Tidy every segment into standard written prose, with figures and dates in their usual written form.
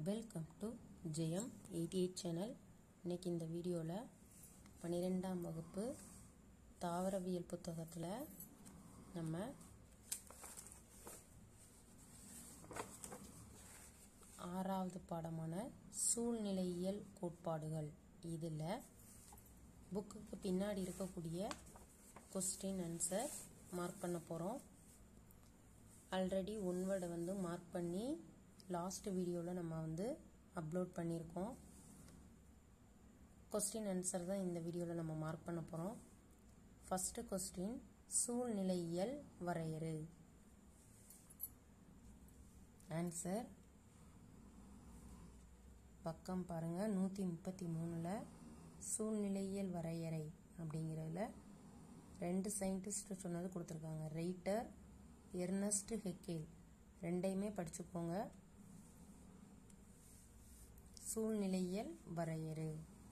Welcome to Jayam 88 channel. இன்னைக்கு இந்த வீடியோவில் 12ஆம் வகுப்பு தாவரவியல் புத்தகத்தில் நம்ம 6வது பாடமான சூழ்நிலையியல் கோட்பாடுகள் இதில் புக்குக்கு பின்னாடி இருக்கக்கூடிய கொஸ்டின் ஆன்சர் மார்க் பண்ண போகிறோம். ஆல்ரெடி ஒன் வேர்டை மார்க் பண்ணி லாஸ்ட் வீடியோவில் நம்ம அப்லோட் பண்ணியிருக்கோம். கொஸ்டின் ஆன்சர் தான் இந்த வீடியோவில் நம்ம மார்க் பண்ண போகிறோம். ஃபஸ்ட்டு கொஸ்டின், சூழ்நிலையியல் வரையறு. ஆன்சர் பக்கம் பாருங்க 133ல் சூழ்நிலையியல் வரையறை அப்படிங்கிறதுல 2 சயின்டிஸ்ட் சொன்னது கொடுத்துருக்காங்க. Writer, Ernst Haeckel. ரெண்டையுமே படிச்சுக்கோங்க. சூழ்நிலையியல் வரையறு.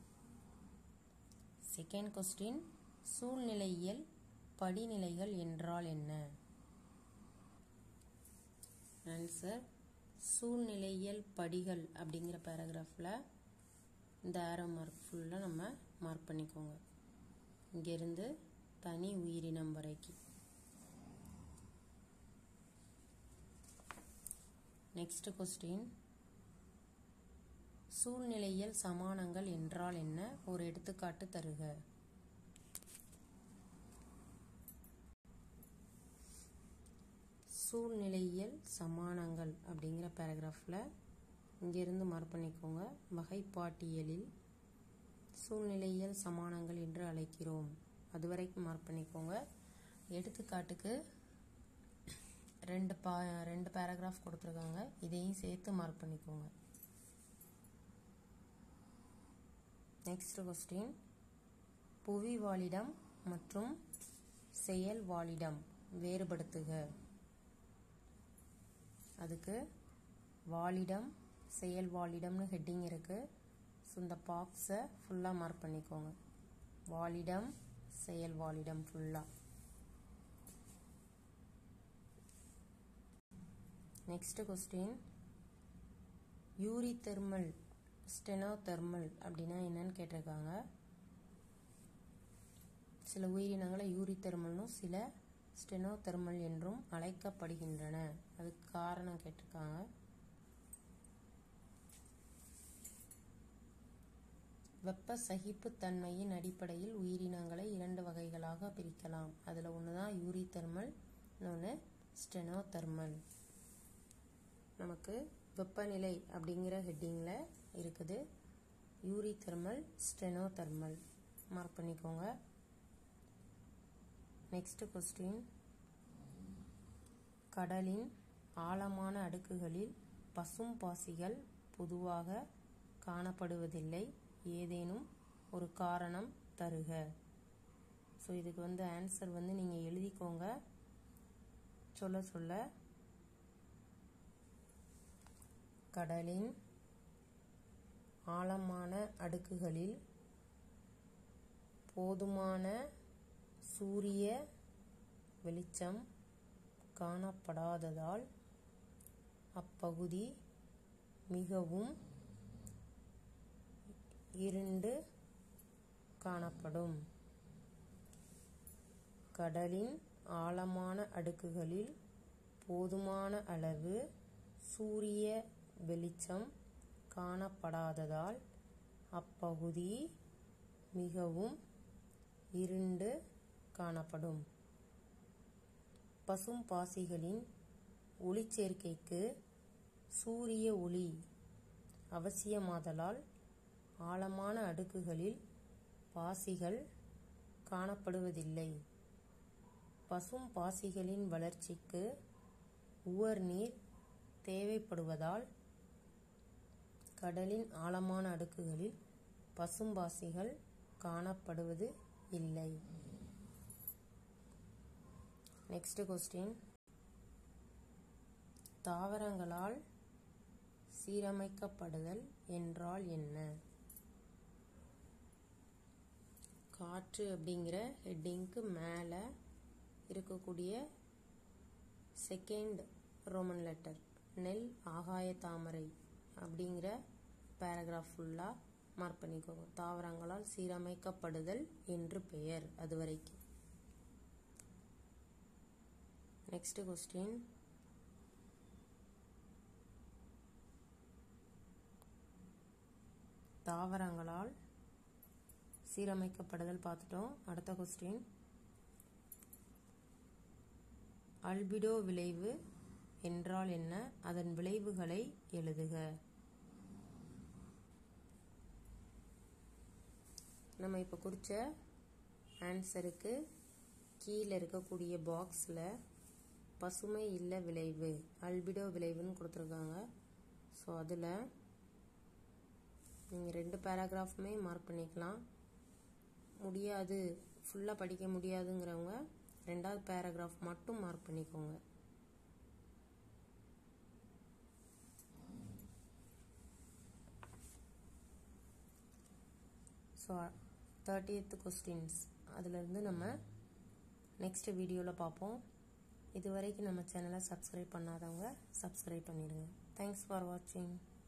செகண்ட் கொஸ்டின், சூழ்நிலையியல் படிநிலைகள் என்றால் என்ன? ஆன்சர் சூழ்நிலையியல் படிகள் அப்படிங்கிற பேராகிராஃபில் இந்த ஆரோ மார்க் ஃபுல்லாக நம்ம மார்க் பண்ணிக்கோங்க. இங்கிருந்து தனி உயிரினம் வரைக்கும். நெக்ஸ்ட் கொஸ்டின், சூழ்நிலையியல் சமானங்கள் என்றால் என்ன? ஒரு எடுத்துக்காட்டு தருக. சூழ்நிலையியல் சமானங்கள் அப்படிங்கிற பேராகிராஃபில் இங்கிருந்து மார்க் பண்ணிக்கோங்க. வகைப்பாட்டியலில் சூழ்நிலையியல் சமானங்கள் என்று அழைக்கிறோம். அது வரைக்கும் மார்க் பண்ணிக்கோங்க. எடுத்துக்காட்டுக்கு ரெண்டு பேராகிராஃப் கொடுத்துருக்காங்க. இதையும் சேர்த்து மார்க் பண்ணிக்கோங்க. நெக்ஸ்ட் கொஸ்டின், புவி வாழிடம் மற்றும் செயல் வாழிடம் வேறுபடுத்துக. அதுக்கு வாழிடம் செயல் வாழிடம்னு ஹெட்டிங் இருக்கு. ஸோ இந்த பாக்ஸை ஃபுல்லாக மார்க் பண்ணிக்கோங்க. வாழிடம் செயல் வாழிடம் ஃபுல்லாக. நெக்ஸ்ட் கொஸ்டின், யூரிதெர்மல் ஸ்டெனோதெர்மல் அப்படின்னா என்னன்னு கேட்டிருக்காங்க. சில உயிரினங்களை யூரிதெர்மல்னும் சில ஸ்டெனோதெர்மல் என்றும் அழைக்கப்படுகின்றன. அதுக்கு காரணம் கேட்டிருக்காங்க. வெப்ப சகிப்புத்தன்மையின் அடிப்படையில் உயிரினங்களை 2 வகைகளாக பிரிக்கலாம். அதில் ஒன்று தான் யூரிதெர்மல், இன்னொன்று ஸ்டெனோதெர்மல். நமக்கு வெப்பநிலை அப்படிங்கிற ஹெட்டிங்கில் இருக்குது. யூரிதெர்மல், ஸ்டெனோதெர்மல் மார்க் பண்ணிக்கோங்க. நெக்ஸ்ட் கொஸ்டின், கடலின் ஆழமான அடுக்குகளில் பசும் பாசிகள் பொதுவாக காணப்படுவதில்லை. ஏதேனும் ஒரு காரணம் தருக. ஸோ இதுக்கு ஆன்சர் நீங்கள் எழுதிக்கோங்க. சொல்ல சொல்ல கடலின் ஆழமான அடுக்குகளில் போதுமான சூரிய வெளிச்சம் காணப்படாததால் அப்பகுதி மிகவும் இருண்டு காணப்படும். கடலின் ஆழமான அடுக்குகளில் போதுமான அளவு சூரிய வெளிச்சம் காணப்படாததால் அப்பகுதி மிகவும் இருண்டு காணப்படும். பசும் பாசிகளின் ஒளிச்சேர்க்கைக்கு சூரிய ஒளி அவசியமாதலால் ஆழமான அடுக்குகளில் பாசிகள் காணப்படுவதில்லை. பசும் பாசிகளின் வளர்ச்சிக்கு உவர் நீர் தேவைப்படுவதால் கடலின் ஆழமான அடுக்குகளில் பசும்பாசிகள் காணப்படுவது இல்லை. நெக்ஸ்ட் கொஸ்டின், தாவரங்களால் சீரமைக்கப்படுதல் என்றால் என்ன? காற்று அப்படிங்கிற ஹெட்டிங்க்கு மேலே இருக்கக்கூடிய செகண்ட் ரோமன் லெட்டர் நெல் ஆகாய தாமரை அப்படிங்கிற பேராகிராஃப் ஃபுல்லாக மார்க் பண்ணிக்கோங்க. தாவரங்களால் சீரமைக்கப்படுதல் என்று பெயர். அது வரைக்கும். Next question. தாவரங்களால் சீரமைக்கப்படுதல் பார்த்துட்டோம். அடுத்த கொஸ்டின். அல்பிடோ விளைவு என்றால் என்ன? அதன் விளைவுகளை எழுதுக. நம்ம இப்போ குறித்த ஆன்சருக்கு கீழே இருக்கக்கூடிய பாக்ஸில் பசுமை இல்ல விளைவு, அல்பிடோ விளைவுன்னு கொடுத்துருக்காங்க. ஸோ அதில் நீங்கள் 2 பேராகிராஃபுமே மார்க் பண்ணிக்கலாம். முடியாது, ஃபுல்லாக படிக்க முடியாதுங்கிறவங்க 2வது பேராகிராஃப் மட்டும் மார்க் பண்ணிக்கோங்க. ஸோ 30th கொஸ்டின்ஸ் அதிலிருந்து நம்ம நெக்ஸ்ட் வீடியோவில் பார்ப்போம். இது வரைக்கும் நம்ம சேனலை சப்ஸ்கிரைப் பண்ணாதவங்க சப்ஸ்கிரைப் பண்ணிடுங்க. தேங்க்ஸ் ஃபார் வாட்சிங்.